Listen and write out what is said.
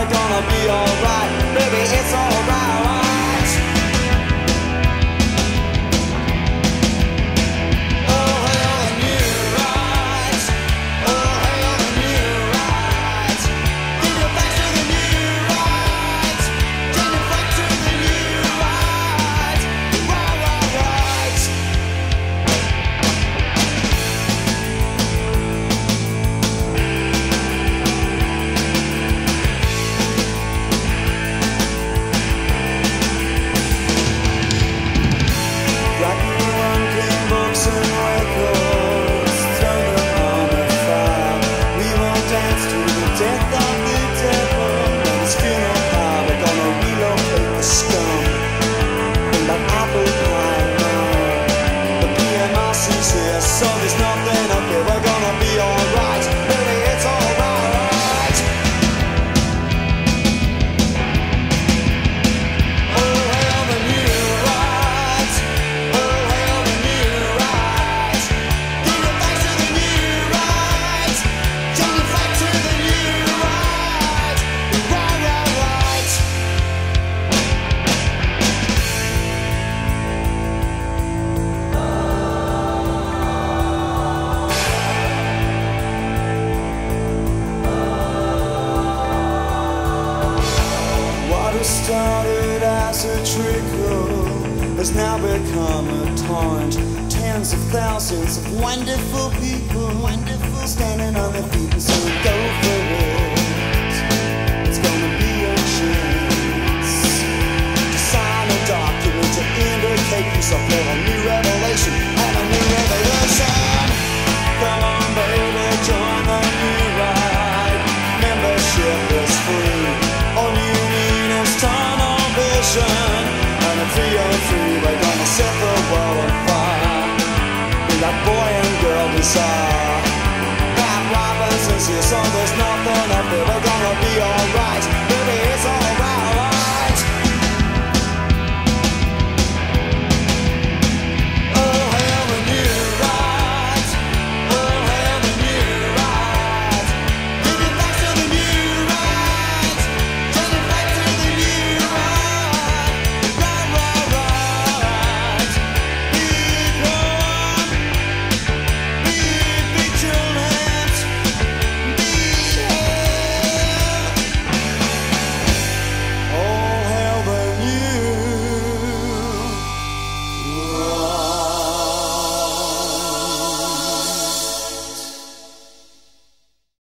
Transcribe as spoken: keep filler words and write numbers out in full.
we're gonna be alright. Baby, it's alright. So there's nothing up here, we're gonna be alright. Baby, it's alright. Oh, hail the new right. Oh, hail the new right. Give it back to the new right. Turn it back to the new right. Right, right, right. Started as a trickle has now become a torrent. Tens of thousands of wonderful people, wonderful, standing on their feet and saying, go for it. It's gonna be a chance to sign a document to indicate yourself for a new revelation and a new revelation. Come on, baby, join the new ride. Membership is free. All you need is tunnel vision, and at three oh three we're gonna set the world on fire. Be like boy and girl desire. That Robbins is here, so there's nothing up there. We're gonna be alright.